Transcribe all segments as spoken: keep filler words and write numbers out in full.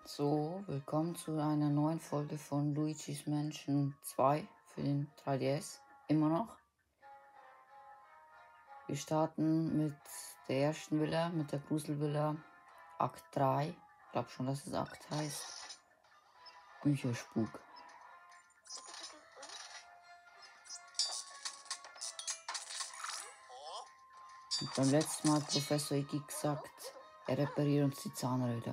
So, willkommen zu einer neuen Folge von Luigi's Mansion zwei für den drei D S. Immer noch. Wir starten mit der ersten Villa, mit der Gruselvilla. Akt drei. Ich glaube schon, dass es Akt heißt. Bücherspuk. Und beim letzten Mal hat Professor Iggy gesagt, er repariert uns die Zahnräder.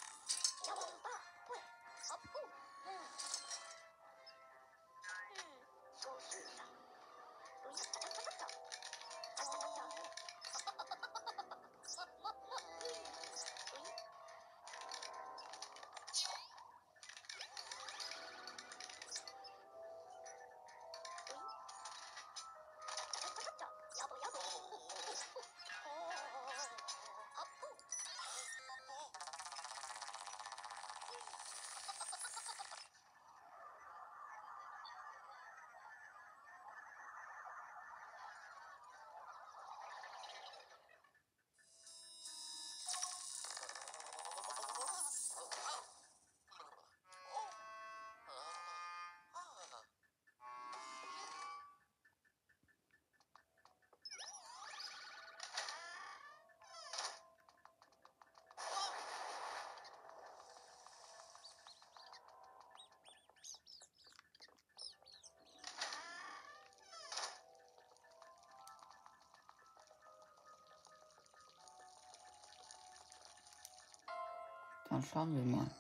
Dann schauen wir mal.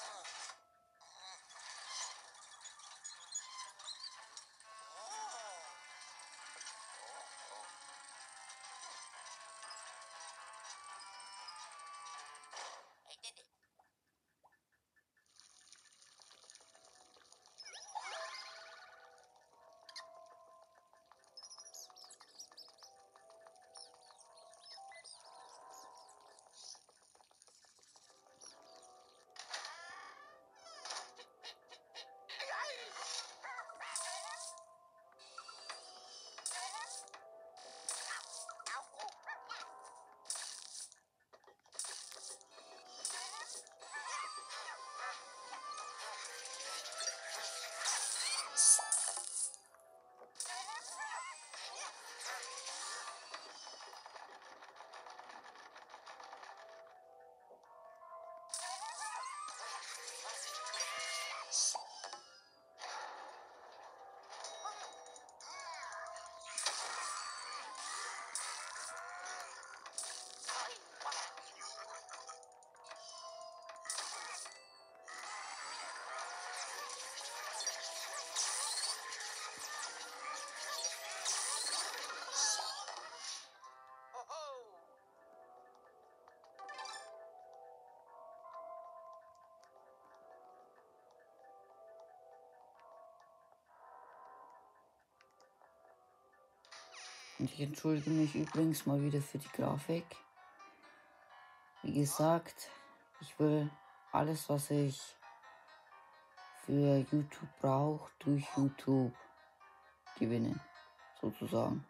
Und ich entschuldige mich übrigens mal wieder für die Grafik. Wie gesagt, ich will alles, was ich für YouTube brauche, durch YouTube gewinnen, sozusagen.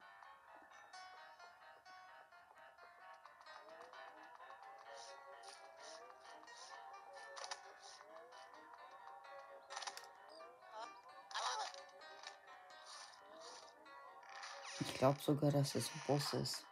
Ich glaube sogar, dass es ein Boss ist.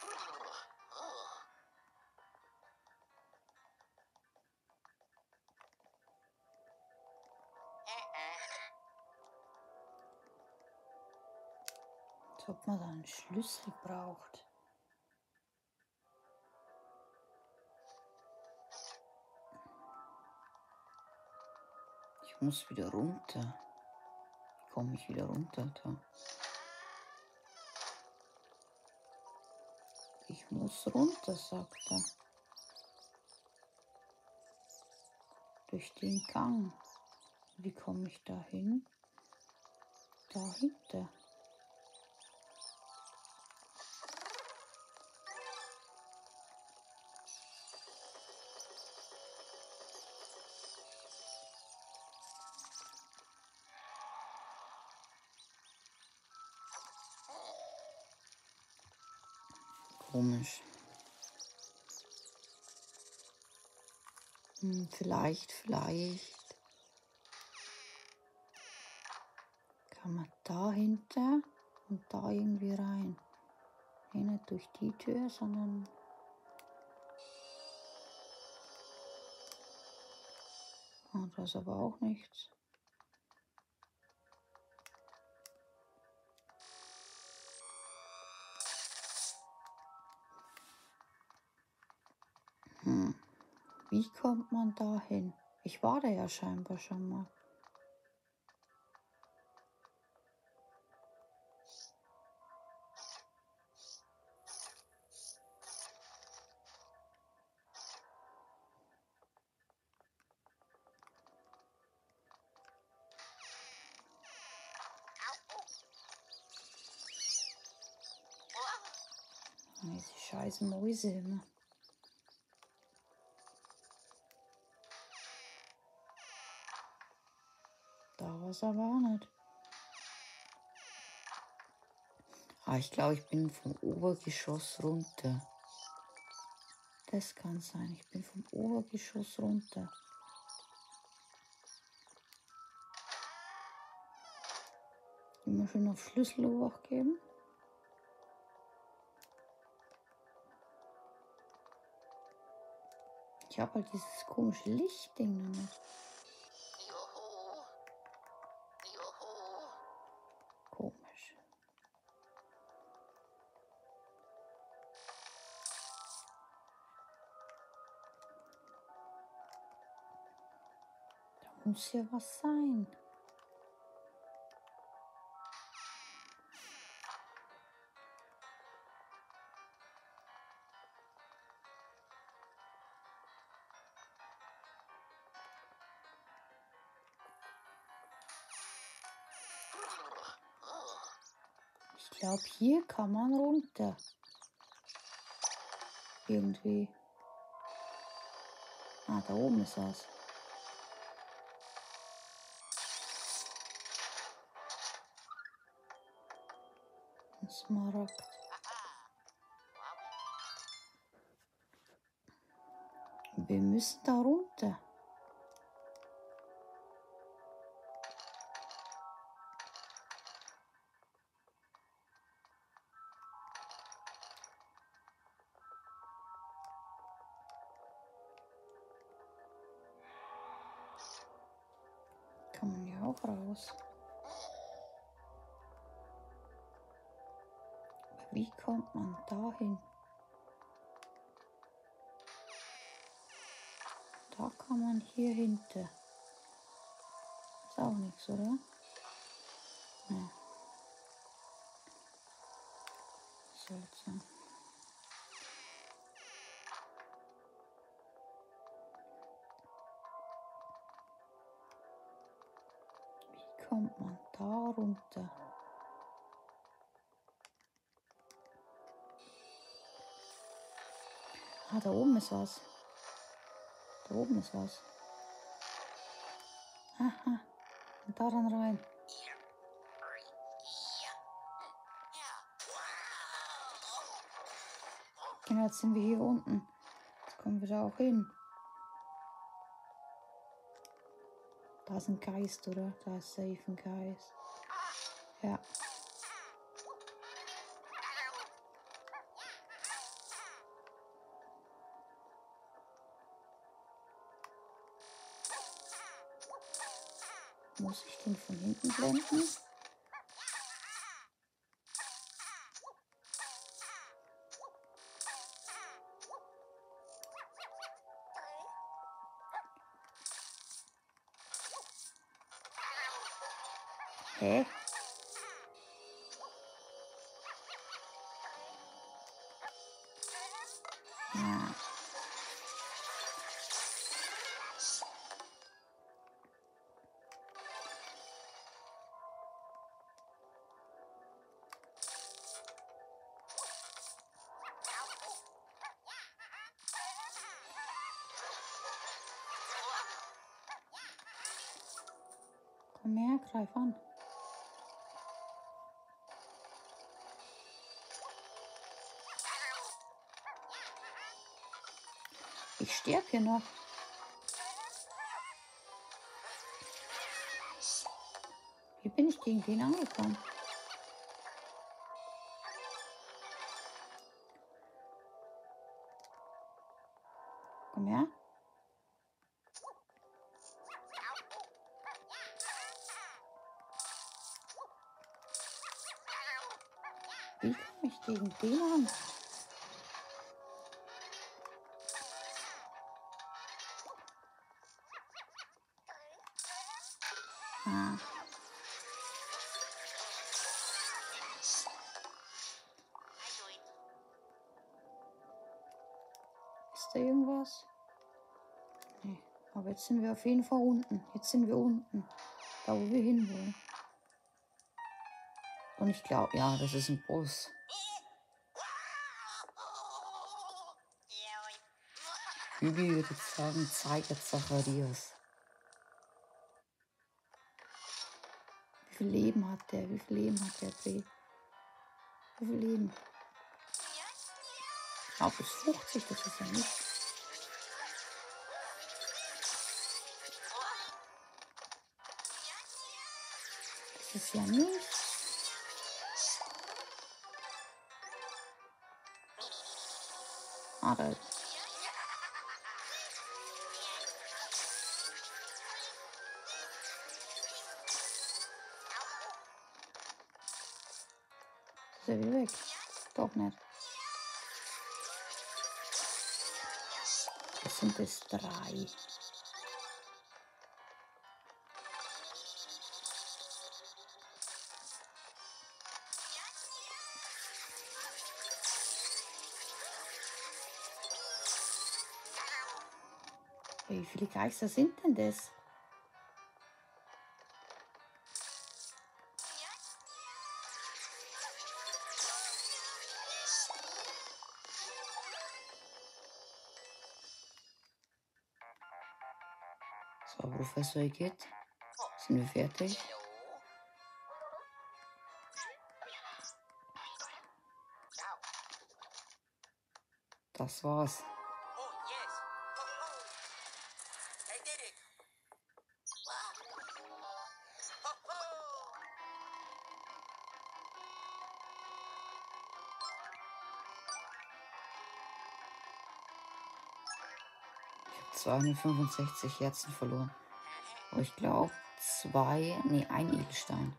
Als ob man da einen Schlüssel braucht. Ich muss wieder runter. Wie komme ich wieder runter da? Ich muss runter, sagt er. Durch den Gang. Wie komme ich da hin? Dahinter. Komisch. Hm, vielleicht, vielleicht kann man dahinter und da irgendwie rein. Nee, nicht durch die Tür, sondern oh, da ist aber auch nichts. Hm. Wie kommt man da hin? Ich war da ja scheinbar schon mal. Diese scheiß Mäuse immer. Da war es aber auch nicht. Ah, ich glaube, ich bin vom Obergeschoss runter. Das kann sein. Ich bin vom Obergeschoss runter. Immer schön auf Schlüsselobacht geben. Ich habe halt dieses komische Lichtding noch nicht. Komisch. Da muss ja was sein. Ich glaube, hier kann man runter. Irgendwie. Ah, da oben ist was. Ein Smaragd. Wir müssen da runter. Kann man ja auch raus. Aber wie kommt man dahin? Da kann man hier hinter. Ist auch nichts, oder? Ja. Seltsam. Wie kommt man da runter? Ah, da oben ist was. Da oben ist was. Aha. Und da dann rein. Genau, jetzt sind wir hier unten. Jetzt kommen wir da auch hin. Da ist ein Geist, oder? Da ist safe ein Geist. Ja. Muss ich den von hinten blenden? Hä? Ja. Komm her, greif an. Ich sterbe hier noch. Wie bin ich gegen den angekommen? Komm her. Wie komme ich gegen den an? Ah. Ist da irgendwas? Nee. Aber jetzt sind wir auf jeden Fall unten. Jetzt sind wir unten. Da, wo wir hinwollen. Und ich glaube, ja, das ist ein Boss. Übi würde jetzt sagen, zeig jetzt Zacharias. Wie viel Leben hat der? Wie viel Leben hat der Dreh? Wie viel Leben? Ich glaube, es fünfzig, das ist ja nicht. Das ist ja nicht. Ah, da. Ist er wieder weg? Doch nicht. Das sind es drei. Wie viele Geister sind denn das? So, Professor Igitt. Sind wir fertig? Das war's. Ich habe zweihundertfünfundsechzig Herzen verloren. Aber ich glaube, zwei, nee, ein Edelstein.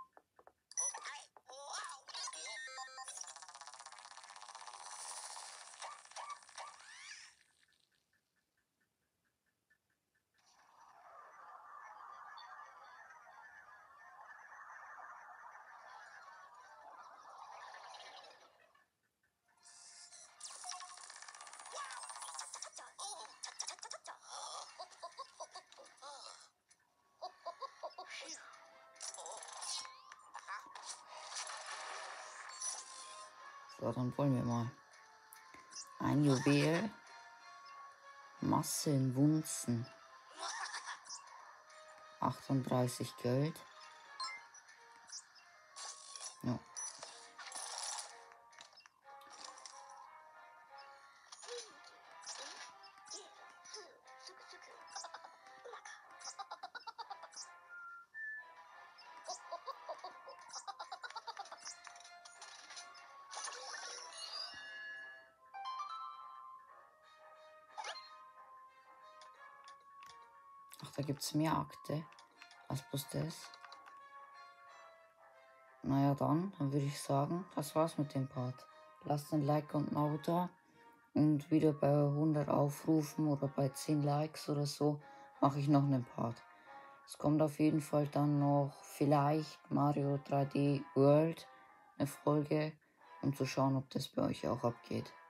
So, dann wollen wir mal. Ein Juwel. Masse in Wunzen. achtunddreißig Geld. Ja. Ach, da gibt es mehr Akte. Was bloß das? Naja, dann, dann würde ich sagen, das war's mit dem Part. Lasst ein Like und ein Abo da. Und wieder bei hundert Aufrufen oder bei zehn Likes oder so mache ich noch einen Part. Es kommt auf jeden Fall dann noch vielleicht Mario drei D World eine Folge, um zu schauen, ob das bei euch auch abgeht.